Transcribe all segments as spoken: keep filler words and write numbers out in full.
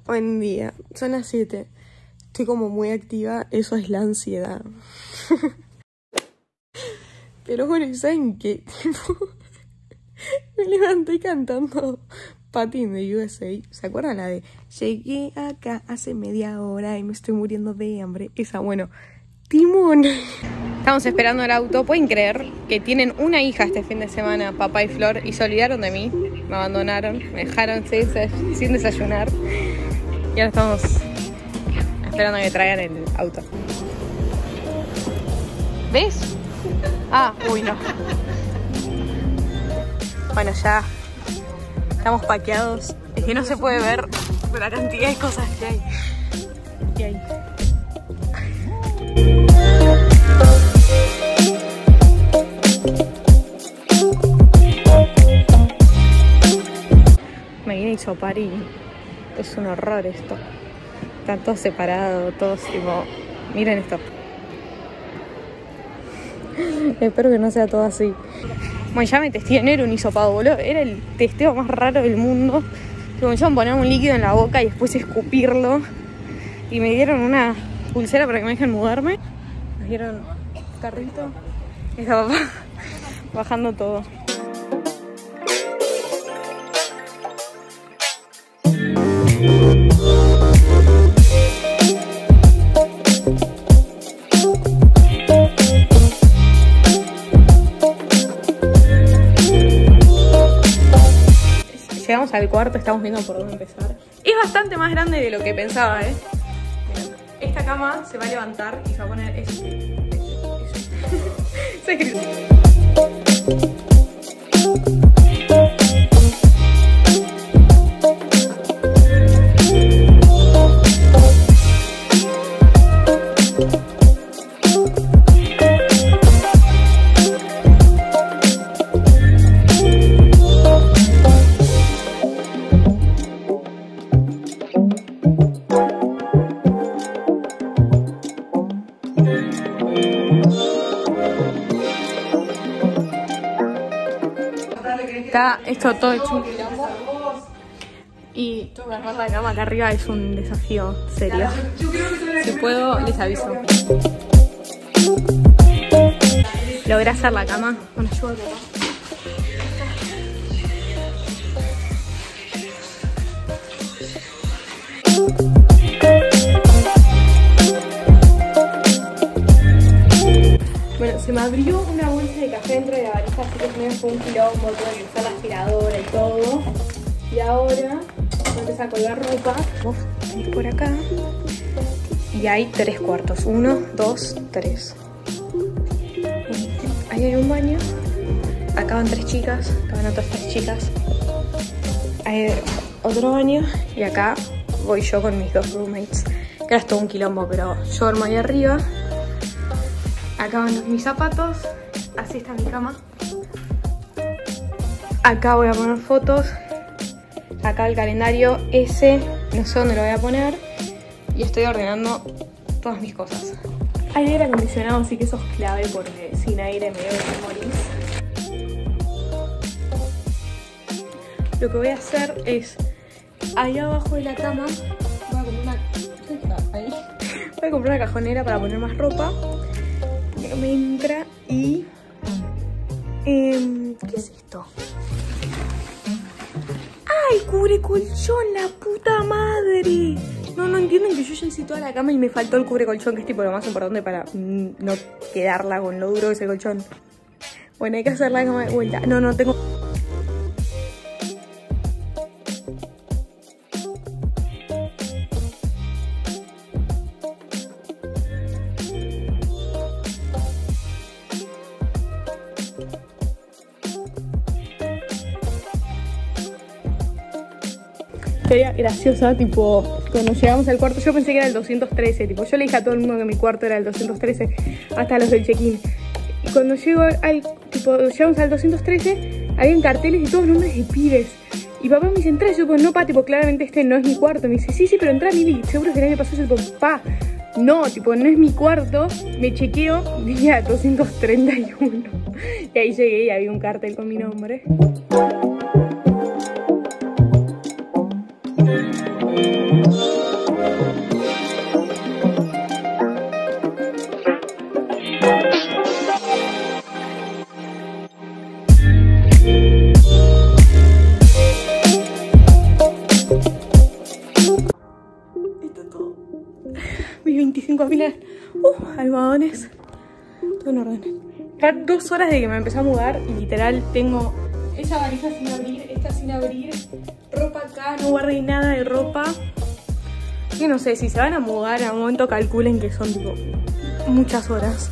Buen día, son las siete. Estoy como muy activa, eso es la ansiedad. Pero bueno, ¿saben qué? Tipo, me levanté cantando Patin de U S A. ¿Se acuerdan la de llegué acá hace media hora y me estoy muriendo de hambre? Esa, bueno, Timón. Estamos esperando el auto. ¿Pueden creer que tienen una hija este fin de semana, papá y Flor, y se olvidaron de mí? Me abandonaron, me dejaron sin, sin desayunar. Y ahora estamos esperando a que traigan el auto. ¿Ves? Ah, uy, no. Bueno, ya estamos paqueados. Es que no se puede ver la cantidad de cosas que hay. ¿Qué hay? Me vine a hisopar y es un horror esto. Están todos separados, todos tipo... Miren esto. Espero que no sea todo así. Bueno, ya me testé, no era un hisopado, boludo. Era el testeo más raro del mundo. Me hicieron poner un líquido en la boca y después escupirlo. Y me dieron una pulsera para que me dejen mudarme. Me dieron carrito. Y estaba bajando todo. Llegamos al cuarto, estamos viendo por dónde empezar. Es bastante más grande de lo que pensaba, ¿eh? Miren, esta cama se va a levantar y se va a poner eso. Está esto todo hecho un quilombo y armar la cama acá arriba es un desafío serio. Si puedo, les aviso. Logré hacer la cama con ayuda de papá. Bueno, se me abrió una bolsa de café dentro de la valija, así que primero fue un quilombo, tuve que usar la aspiradora y todo. Y ahora voy a empezar a colgar ropa. Vos venís por acá. Y hay tres cuartos. Uno, dos, tres. Ahí hay un baño. Acá van tres chicas. Acá van otras tres chicas. Hay otro baño. Y acá voy yo con mis dos roommates. Que ahora es todo un quilombo, pero yo duermo ahí arriba. Acá van mis zapatos, así está mi cama. Acá voy a poner fotos. Acá el calendario ese, no sé dónde lo voy a poner. Y estoy ordenando todas mis cosas. Hay aire acondicionado, así que eso es clave porque sin aire me debo morir. Lo que voy a hacer es, ahí abajo de la cama, voy a comprar una, ahí. Voy a comprar una cajonera para poner más ropa. Me entra y... Eh, ¿qué es esto? ¡Ay, cubre colchón, la puta madre! No, no entienden que yo ya hice toda la cama y me faltó el cubre colchón, que es tipo lo más importante para mm, no quedarla con lo duro de ese colchón. Bueno, hay que hacer la cama de vuelta. No, no, tengo... Historia graciosa, tipo, cuando llegamos al cuarto, yo pensé que era el doscientos trece, tipo, yo le dije a todo el mundo que mi cuarto era el doscientos trece, hasta los del check-in. Y cuando llego al, tipo, llegamos al doscientos trece, habían carteles y todos nombres de pibes. Y papá me dice, entra, yo pues no, pa, tipo, claramente este no es mi cuarto. Me dice, sí, sí, pero entra, Lili, seguro que el año pasado. Yo tipo, pa, no, tipo, no es mi cuarto. Me chequeo, día doscientos treinta y uno. Y ahí llegué y había un cartel con mi nombre. veinticinco pilas, uh, almohadones, todo en orden. Ya dos horas de que me empecé a mudar y literal tengo esa valija sin abrir, esta sin abrir, ropa acá, no guardé nada de ropa. Yo no sé, si se van a mudar a un momento calculen que son tipo muchas horas.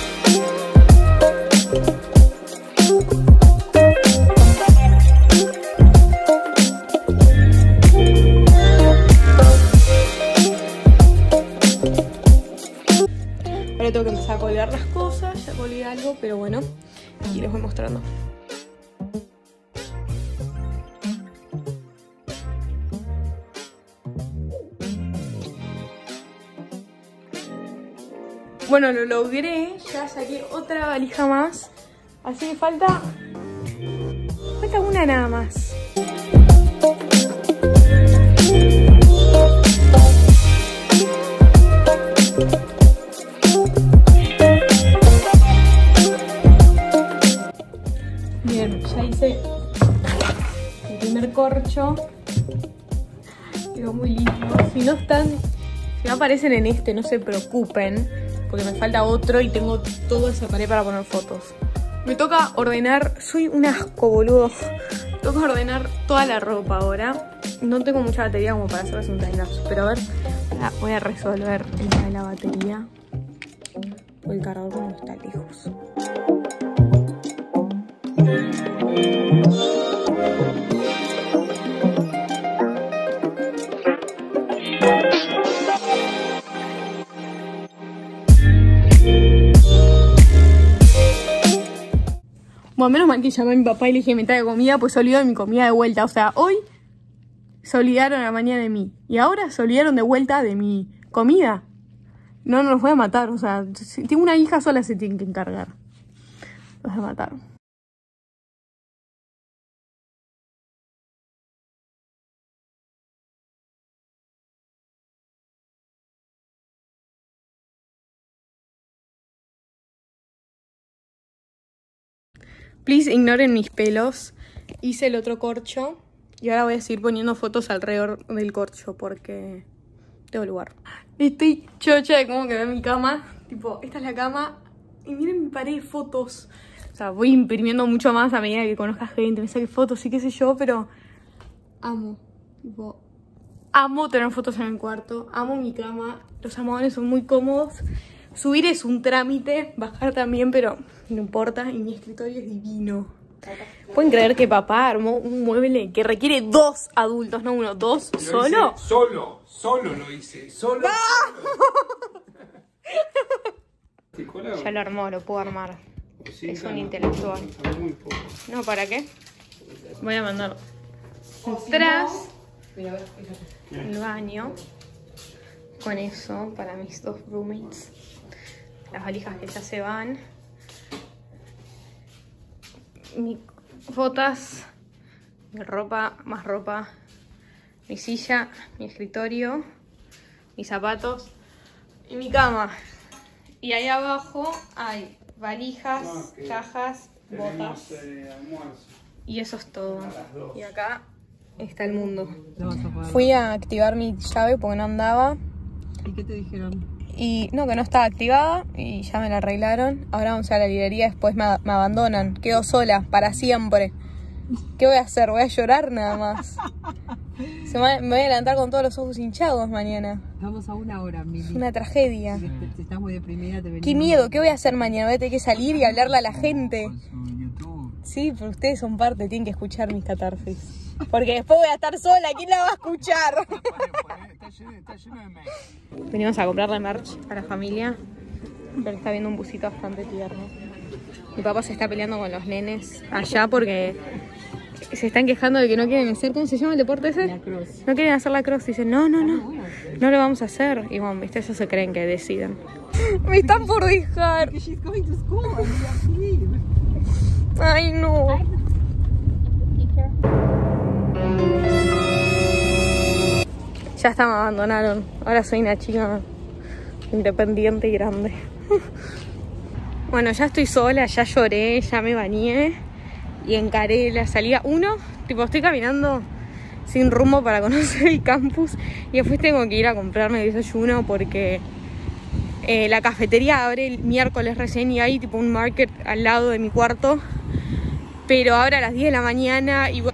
Ahora tengo que empezar a colgar las cosas, ya colgué algo, pero bueno, aquí les voy mostrando. Bueno, lo logré, ya saqué otra valija más, así que falta, falta una nada más. Bien, ya hice el primer corcho, quedó muy lindo. Si no están, si no aparecen en este, no se preocupen, porque me falta otro y tengo toda esa pared para poner fotos. Me toca ordenar, soy un asco, boludo. Me toca ordenar toda la ropa ahora. No tengo mucha batería como para hacerles un timelapse, pero a ver, voy a resolver el tema de la batería. O el cargador no está lejos. Bueno, menos mal que llamé a mi papá y le dije me trae comida, pues se olvidó de mi comida de vuelta. O sea, hoy se olvidaron a la mañana de mí. Y ahora se olvidaron de vuelta de mi comida. No, no los voy a matar. O sea, si tengo una hija sola, se tienen que encargar. Los voy a matar. Please ignoren mis pelos. Hice el otro corcho. Y ahora voy a seguir poniendo fotos alrededor del corcho porque tengo lugar. Estoy chocha de cómo quedó mi cama. Tipo, esta es la cama. Y miren mi pared de fotos. O sea, voy imprimiendo mucho más a medida que conozca gente, me saque fotos y qué sé yo, pero amo. Tipo, amo tener fotos en el cuarto. Amo mi cama. Los almohadones son muy cómodos. Subir es un trámite, bajar también, pero no importa. Y mi escritorio es divino. ¿Pueden creer que papá armó un mueble que requiere dos adultos, no uno, dos lo solo? Hice solo, solo lo hice, solo. solo. Ya lo armó, lo puedo armar. Sí, es un intelectual. No, ¿para qué? Voy a mandar atrás el baño. Con eso, para mis dos roommates. Las valijas que ya se van. Mis botas, mi ropa, más ropa, mi silla, mi escritorio, mis zapatos y mi cama. Y ahí abajo hay valijas, no, cajas, botas. Eh, y eso es todo. Y acá está el mundo. Fui a activar mi llave porque no andaba. ¿Y qué te dijeron? Y no, que no estaba activada y ya me la arreglaron. Ahora vamos a la librería, después me, me abandonan. Quedo sola, para siempre. ¿Qué voy a hacer? Voy a llorar nada más. Se me, me voy a levantar con todos los ojos hinchados mañana. Estamos a una hora, Mili. Es una tragedia. Si, te, si estás muy deprimida, te venimos. Qué miedo, ¿qué voy a hacer mañana? Voy a tener que salir y hablarle a la gente. Sí, pero ustedes son parte, tienen que escuchar mis catarsis. Porque después voy a estar sola, ¿quién la va a escuchar? Venimos a comprarle merch a la familia, pero está viendo un busito bastante tierno. Mi papá se está peleando con los nenes allá porque se están quejando de que no quieren hacer, ¿cómo se llama el deporte ese? La cruz. No quieren hacer la cruz, dicen, no, no, no, no lo vamos a hacer. Y bueno, viste, ellos se creen que deciden. Me están por dejar. Ay, no. Ya hasta me abandonaron. Ahora soy una chica independiente y grande. Bueno, ya estoy sola, ya lloré, ya me bañé y encaré la salida. Uno, tipo, estoy caminando sin rumbo para conocer el campus y después tengo que ir a comprarme el desayuno porque eh, la cafetería abre el miércoles recién y hay tipo un market al lado de mi cuarto, pero ahora a las diez de la mañana y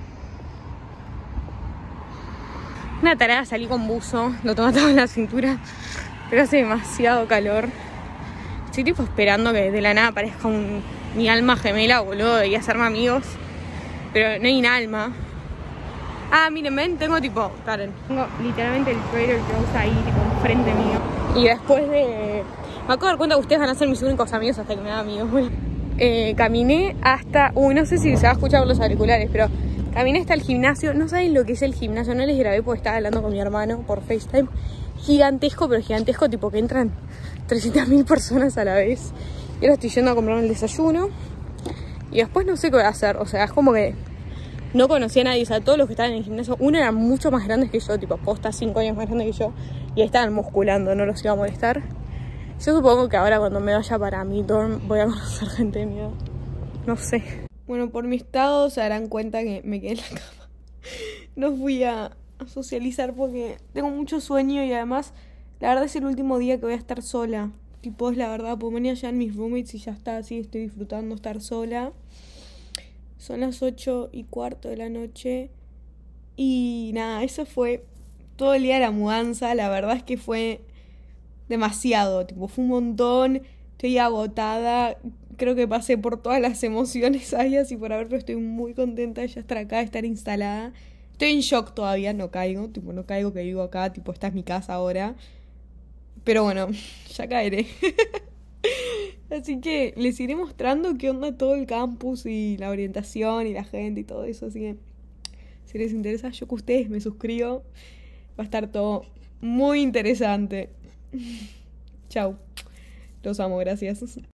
una tarea, salí con buzo, lo tomé todo en la cintura, pero hace demasiado calor. Estoy tipo esperando que de la nada aparezca un, mi alma gemela, boludo, y hacerme amigos, pero no hay un alma. Ah, miren, ven, tengo tipo, Karen, tengo literalmente el Trader Joe's ahí, tipo, enfrente mío. Y después de... Me acabo de dar cuenta que ustedes van a ser mis únicos amigos hasta que me hagan amigos, boludo. Eh, caminé hasta... Uy, no sé si se va a escuchar por los auriculares, pero caminé hasta el gimnasio. No saben lo que es el gimnasio, no les grabé porque estaba hablando con mi hermano por FaceTime. Gigantesco, pero gigantesco, tipo que entran trescientas mil personas a la vez. Y ahora estoy yendo a comprarme el desayuno. Y después no sé qué voy a hacer, o sea, es como que... No conocía a nadie, o sea, todos los que estaban en el gimnasio, uno eran mucho más grandes que yo, tipo, posta cinco años más grandes que yo, y estaban musculando, no los iba a molestar. Yo supongo que ahora cuando me vaya para mi dorm voy a conocer gente de mi edad. No sé. Bueno, por mi estado se darán cuenta que me quedé en la cama. No fui a, a socializar porque tengo mucho sueño y además, la verdad es el último día que voy a estar sola. Tipo, es la verdad, pues mañana ya en mis roommates y ya está, así estoy disfrutando estar sola. Son las ocho y cuarto de la noche. Y nada, eso fue todo el día de la mudanza. La verdad es que fue demasiado. Tipo, fue un montón. Estoy agotada. Creo que pasé por todas las emociones ahí así por haber, pero estoy muy contenta de ya estar acá, de estar instalada. Estoy en shock todavía, no caigo. Tipo, no caigo que vivo acá. Tipo, esta es mi casa ahora. Pero bueno, ya caeré. Así que les iré mostrando qué onda todo el campus y la orientación y la gente y todo eso. Así que si les interesa, yo que ustedes me suscribo. Va a estar todo muy interesante. Chau. Los amo, gracias.